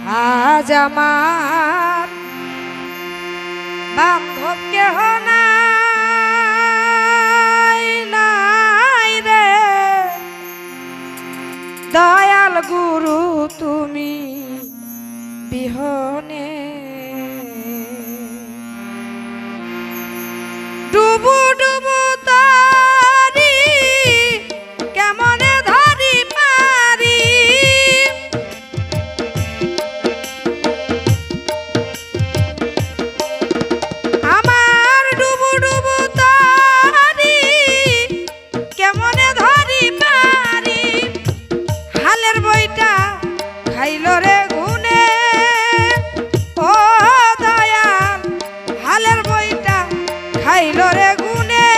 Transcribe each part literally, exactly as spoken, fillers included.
আজ আমার বান্ধব কেহ নাই নাই রে দয়াল গুরু তুমি বিহনে ডুবু ডুবু তারি কেমনে ধরি পারি আমার ডুবু ডুবু তারি কেমনে ধরি পারি হালের বইটা খাইল রে গুনে ও দয়াল হালের বইটা খাইল রে গুনে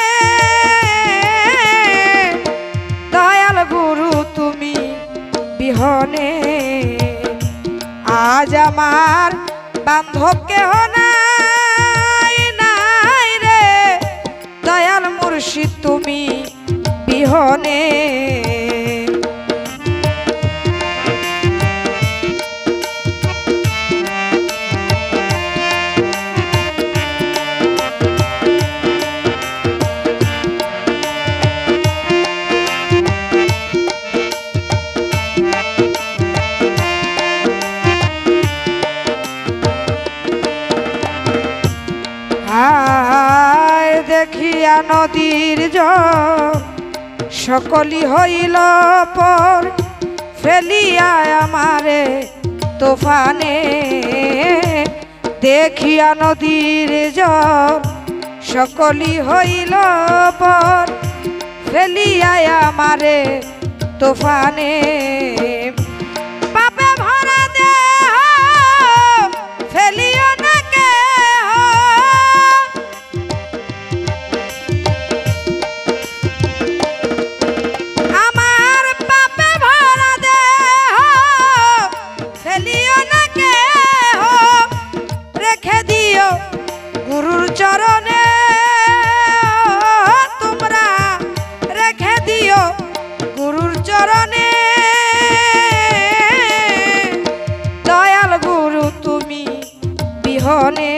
দয়াল গুরু তুমি বিহনে আজ আমার বান্ধব কেহ নাই নাই রে দয়াল মুর্শিদ তুমি বিহনে আয় দেখিয়া নদীর জল সকলি হইল পর ফেলিয়া আমারে তোফানে দেখিয়া নদীর জল সকলি হইল পর ফেলিয়া আমারে তোফানে পাপে ভরা দেহ ফেলিও না গুরুর চরণে তোমরা রেখে দিও গুরুর চরণে দয়াল গুরু তুমি বিহনে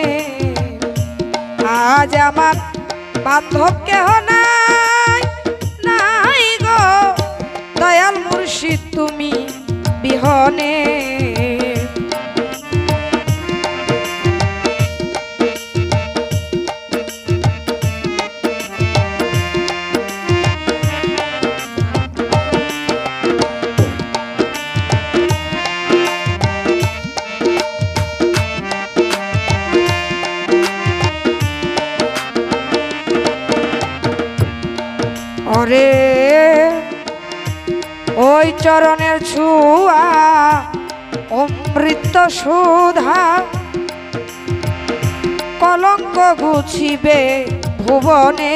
আজ আমার বান্ধব কেহ নাই নাই গো দয়াল মুর্শিদ তুমি বিহনে ওরে ওই চরণের ছুয়া অমৃত সুধা কলঙ্ক গুছিবে ভুবনে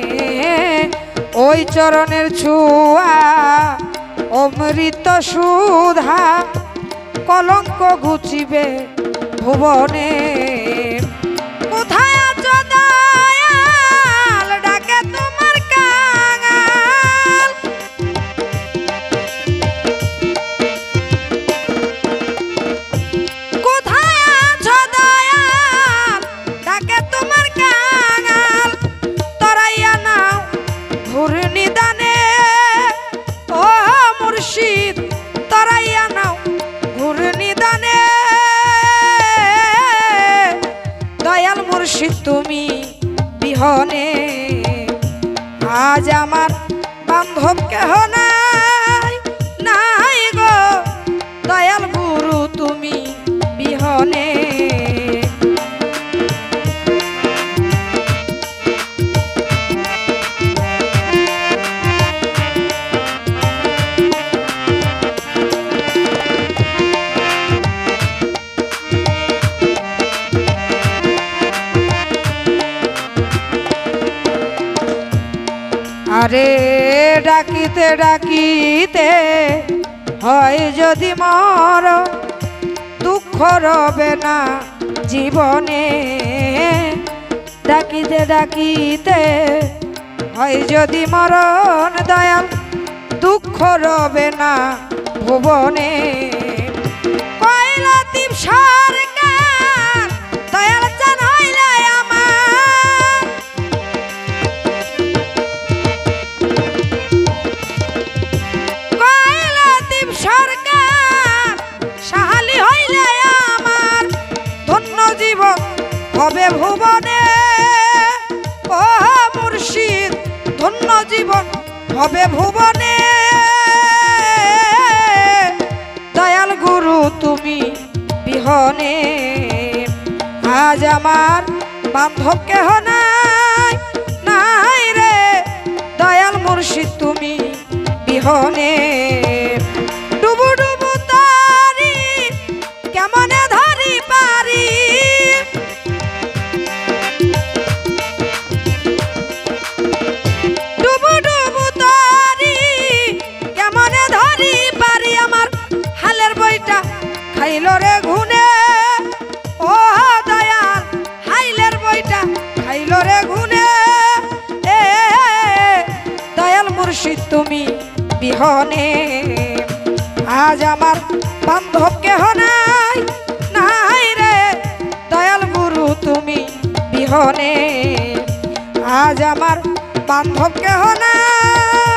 ওই চরণের ছুয়া অমৃত সুধা কলঙ্ক গুছিবে ভুবনে কোথায় আছো দয়াল ডাকে তোমার কাঙাল কোথায় আছো দয়াল ডাকে তোমার কাঙাল তরাইয়া নাও ঘূর্ণিদানে ও মুর্শিদ তরাইয়া নাও ঘূর্ণিদানে দয়াল মুর্শিদ তুমি বিহনে আজ আমার বান্ধব কেহ নাই নাই গো দয়াল গুরু তুমি বিহনে আরে ডাকিতে ডাকিতে হয় যদি মর দুঃখ রবে না জীবনে ডাকিতে ডাকিতে হয় যদি মরণ দয়াল দুঃখ রবে না ভুবনে কয়লা সরকার দয়াল চান হইলে আমার কয়লাদীপ সরকার সাহালি হইলে আমার ধন্য জীবন হবে ভুবনে ও মুর্শিদ ধন্য জীবন হবে ভুবনে দয়াল গুরু তুমি বিহনে আজ আমার বান্ধব কেহ নাই নাই রে দয়াল মুর্শিদ তুমি বিহনে ডুবু ডুবু তারি কেমনে ধরি পারি ডুবু ডুবু তারি কেমনে ধরি পারি আমার হালের বইটা খাইল রে ঘুনে ও দয়াল হাইলের বইটা খাইল রে ঘুনে এ দয়াল মুর্শিদ তুমি বিহনে আজ আমার বান্ধব কেহ নাই নাই রে দয়াল গুরু তুমি বিহনে আজ আমার বান্ধব কেহ নাই।